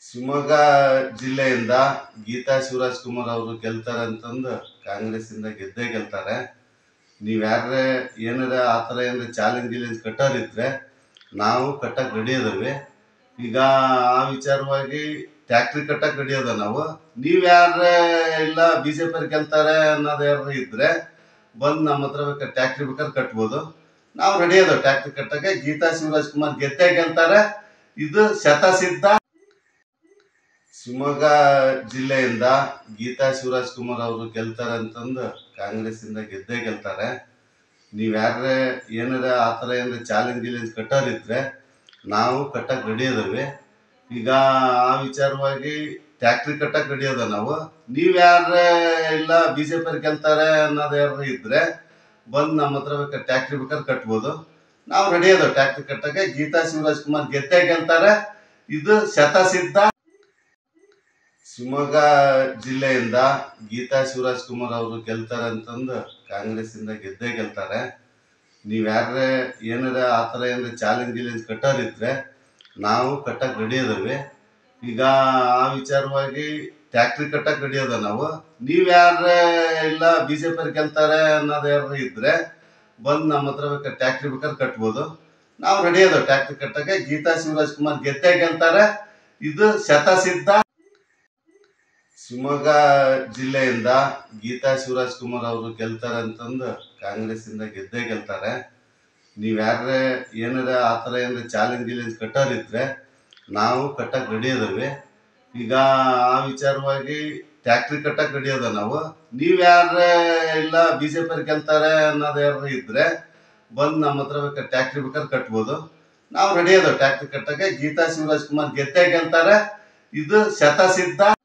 ಶಿವಮೊಗ್ಗ ಜಿಲ್ಲೆಯಿಂದ ಗೀತಾ ಶಿವರಾಜ್ ಕುಮಾರ್ ಅವರು ಗೆಲ್ತಾರೆ ಅಂತಂದು ಕಾಂಗ್ರೆಸ್ ಇಂದ ಗೆದ್ದೇ ಗೆಲ್ತಾರೆ. ನೀವ್ ಯಾರೇ ಏನಾರ ಆ ಥರ ಏನಾರ ಚಾಲೆಂಜ್ ಕಟ್ಟೋರಿದ್ರೆ ನಾವು ಕಟ್ಟಕ್ ರೆಡಿ ಅದಾವೆ. ಈಗ ಆ ವಿಚಾರವಾಗಿ ಟ್ಯಾಕ್ಟ್ರಿ ಕಟ್ಟಕ್ ರೆಡಿ ಅದ ನಾವು. ನೀವ್ ಯಾರೇ ಇಲ್ಲ ಬಿಜೆಪಿ ಅವ್ರು ಗೆಲ್ತಾರೆ ಅನ್ನೋದು ಯಾರು ಇದ್ರೆ ಬಂದು ನಮ್ಮ ಹತ್ರ ಬೇಕಾದ್ರೆ ಟ್ಯಾಕ್ಟ್ರಿ ಬೇಕಾದ್ರೆ ಕಟ್ಬೋದು. ನಾವು ರೆಡಿ ಅದಾವ ಟ್ಯಾಕ್ಟ್ರಿ ಕಟ್ಟಕ್ಕೆ. ಗೀತಾ ಶಿವರಾಜ್ ಕುಮಾರ್ ಗೆದ್ದೇ ಗೆಲ್ತಾರೆ, ಇದು ಶತಸಿದ್ಧ. ಶಿವಮೊಗ್ಗ ಜಿಲ್ಲೆಯಿಂದ ಗೀತಾ ಶಿವರಾಜ್ ಕುಮಾರ್ ಅವರು ಗೆಲ್ತಾರೆ ಅಂತಂದು ಕಾಂಗ್ರೆಸ್ ಇಂದ ಗೆದ್ದೇ ಗೆಲ್ತಾರೆ. ನೀವ್ ಯಾರೇ ಏನಾರ ಆ ಥರ ಏನಾರ ಚಾಲೆಂಜ್ ಕಟ್ಟೋರಿದ್ರೆ ನಾವು ಕಟ್ಟಕ್ ರೆಡಿ ಅದಾವೆ. ಈಗ ಆ ವಿಚಾರವಾಗಿ ಟ್ಯಾಕ್ಟ್ರಿ ಕಟ್ಟಕ್ ರೆಡಿ ಅದ ನಾವು. ನೀವ್ ಯಾರೇ ಇಲ್ಲ ಬಿಜೆಪಿ ಅವ್ರು ಗೆಲ್ತಾರೆ ಅನ್ನೋದು ಯಾರು ಇದ್ರೆ ಬಂದು ನಮ್ಮ ಹತ್ರ ಬೇಕಾದ್ರೆ ಟ್ಯಾಕ್ಟ್ರಿ ಬೇಕಾದ್ರೆ ಕಟ್ಬೋದು. ನಾವು ರೆಡಿ ಅದಾವ ಟ್ಯಾಕ್ಟ್ರಿ ಕಟ್ಟಕ್ಕೆ. ಗೀತಾ ಶಿವರಾಜ್ ಕುಮಾರ್ ಗೆದ್ದೇ ಗೆಲ್ತಾರೆ, ಇದು ಶತಸಿದ್ಧ. ಶಿವಮೊಗ್ಗ ಜಿಲ್ಲೆಯಿಂದ ಗೀತಾ ಶಿವರಾಜ್ ಕುಮಾರ್ ಅವರು ಗೆಲ್ತಾರೆ ಅಂತಂದು ಕಾಂಗ್ರೆಸ್ ಇಂದ ಗೆದ್ದೇ ಗೆಲ್ತಾರೆ. ನೀವ್ ಯಾರೇ ಏನಾರ ಆ ಥರ ಏನಾರ ಚಾಲೆಂಜ್ ಕಟ್ಟೋರಿದ್ರೆ ನಾವು ಕಟ್ಟಕ್ ರೆಡಿ ಅದಾವೆ. ಈಗ ಆ ವಿಚಾರವಾಗಿ ಟ್ಯಾಕ್ಟ್ರಿ ಕಟ್ಟಕ್ ರೆಡಿ ಅದ ನಾವು. ನೀವ್ ಯಾರೇ ಇಲ್ಲ ಬಿಜೆಪಿ ಅವ್ರು ಗೆಲ್ತಾರೆ ಅನ್ನೋದು ಯಾರು ಇದ್ರೆ ಬಂದು ನಮ್ಮ ಹತ್ರ ಬೇಕಾದ್ರೆ ಟ್ಯಾಕ್ಟ್ರಿ ಬೇಕಾದ್ರೆ ಕಟ್ಬೋದು. ನಾವು ರೆಡಿ ಅದಾವ ಟ್ಯಾಕ್ಟ್ರಿ ಕಟ್ಟಕ್ಕೆ. ಗೀತಾ ಶಿವರಾಜ್ ಕುಮಾರ್ ಗೆದ್ದೇ ಗೆಲ್ತಾರೆ, ಇದು ಶತಸಿದ್ಧ. ಶಿವಮೊಗ್ಗ ಜಿಲ್ಲೆಯಿಂದ ಗೀತಾ ಶಿವರಾಜ್ ಕುಮಾರ್ ಅವರು ಗೆಲ್ತಾರೆ ಅಂತಂದು ಕಾಂಗ್ರೆಸ್ ಇಂದ ಗೆದ್ದೇ ಗೆಲ್ತಾರೆ. ನೀವ್ ಯಾರೇ ಏನಾರ ಆ ಥರ ಏನಾರ ಚಾಲೆಂಜ್ ಕಟ್ಟೋರಿದ್ರೆ ನಾವು ಕಟ್ಟಕ್ ರೆಡಿ ಅದಾವೆ. ಈಗ ಆ ವಿಚಾರವಾಗಿ ಟ್ಯಾಕ್ಟ್ರಿ ಕಟ್ಟಕ್ ರೆಡಿ ಅದ ನಾವು. ನೀವ್ ಯಾರೇ ಇಲ್ಲ ಬಿಜೆಪಿ ಅವ್ರು ಗೆಲ್ತಾರೆ ಅನ್ನೋದು ಯಾರು ಇದ್ರೆ ಬಂದು ನಮ್ಮ ಹತ್ರ ಬೇಕಾದ್ರೆ ಟ್ಯಾಕ್ಟ್ರಿ ಬೇಕಾದ್ರೆ ಕಟ್ಬೋದು. ನಾವು ರೆಡಿ ಅದಾವ ಟ್ಯಾಕ್ಟ್ರಿ ಕಟ್ಟಕ್ಕೆ. ಗೀತಾ ಶಿವರಾಜ್ ಕುಮಾರ್ ಗೆದ್ದೇ ಗೆಲ್ತಾರೆ, ಇದು ಶತಸಿದ್ಧ.